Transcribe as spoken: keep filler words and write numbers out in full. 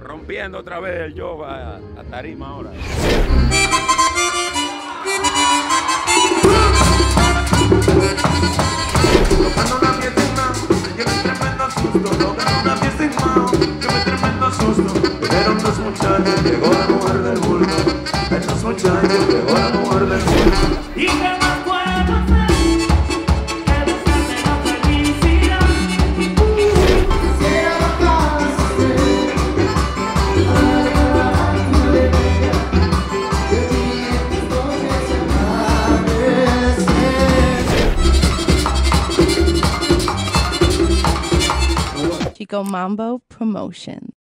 rompiendo otra vez el yoga, la tarima ahora. Tocando una fiesta, me llevé tremendo susto. Tocando una fiesta, llevé tremendo susto. Llegaron dos muchachos, llegó la mujer del bulto. Estos muchachos, llegó la mujer del bulto. ¿Y qué más puedo hacer que buscarte la felicidad? Quisiera bastante para tu alegría, que vi tus noches amanecer. Chico Mambo Promotions.